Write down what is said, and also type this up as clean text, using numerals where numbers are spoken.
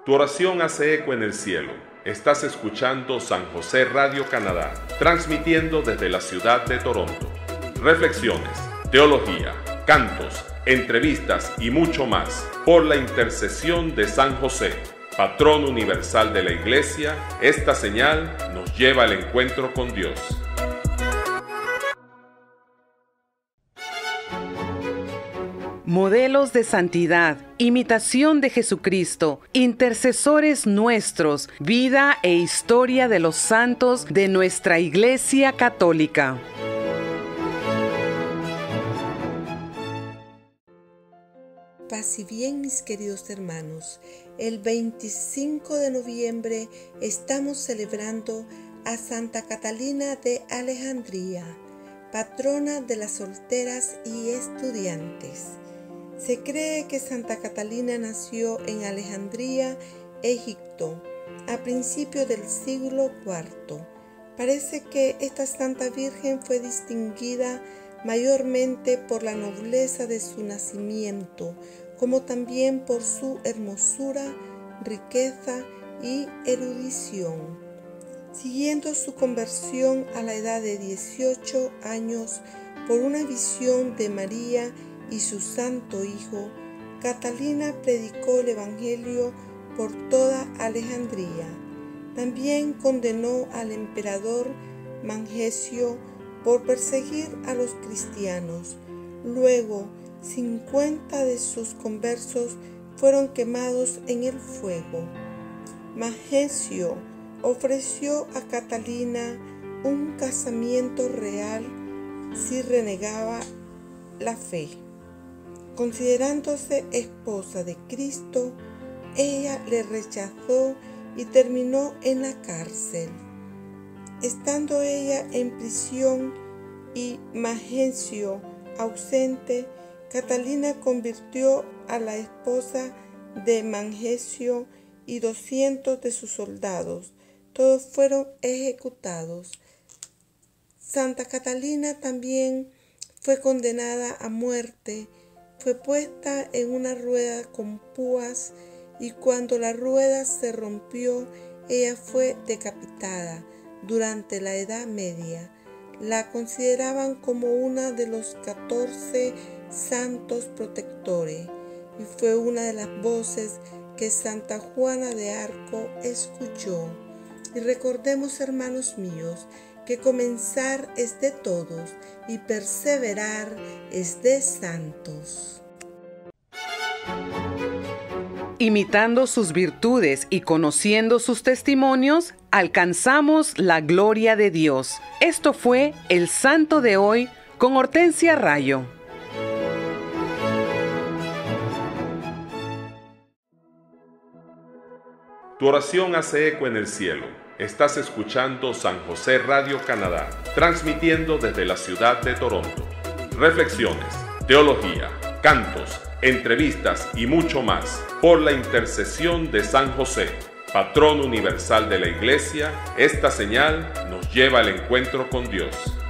Tu oración hace eco en el cielo. Estás escuchando San José Radio Canadá, transmitiendo desde la ciudad de Toronto. Reflexiones, teología, cantos, entrevistas y mucho más por la intercesión de San José, patrón universal de la Iglesia. Esta señal nos lleva al encuentro con Dios. Modelos de santidad, imitación de Jesucristo, intercesores nuestros, vida e historia de los santos de nuestra Iglesia Católica. Paz y bien, mis queridos hermanos. El 25 de noviembre estamos celebrando a Santa Catalina de Alejandría, patrona de las solteras y estudiantes. Se cree que Santa Catalina nació en Alejandría, Egipto, a principios del siglo IV. Parece que esta Santa Virgen fue distinguida mayormente por la nobleza de su nacimiento, como también por su hermosura, riqueza y erudición. Siguiendo su conversión a la edad de 18 años por una visión de María y su Santo Hijo, Catalina predicó el Evangelio por toda Alejandría. También condenó al emperador Mangesio por perseguir a los cristianos. Luego, 50 de sus conversos fueron quemados en el fuego. Mangesio ofreció a Catalina un casamiento real si renegaba la fe. Considerándose esposa de Cristo, ella le rechazó y terminó en la cárcel. Estando ella en prisión y Mangesio ausente, Catalina convirtió a la esposa de Mangesio y 200 de sus soldados. Todos fueron ejecutados. Santa Catalina también fue condenada a muerte. Fue puesta en una rueda con púas y cuando la rueda se rompió, ella fue decapitada. Durante la Edad Media, la consideraban como una de los 14 santos protectores y fue una de las voces que Santa Juana de Arco escuchó. Y recordemos, hermanos míos, que comenzar es de todos y perseverar es de santos. Imitando sus virtudes y conociendo sus testimonios, alcanzamos la gloria de Dios. Esto fue el Santo de hoy con Hortensia Rayo. Tu oración hace eco en el cielo. Estás escuchando San José Radio Canadá, transmitiendo desde la ciudad de Toronto. Reflexiones, teología, cantos, entrevistas y mucho más por la intercesión de San José, patrón universal de la Iglesia. Esta señal nos lleva al encuentro con Dios.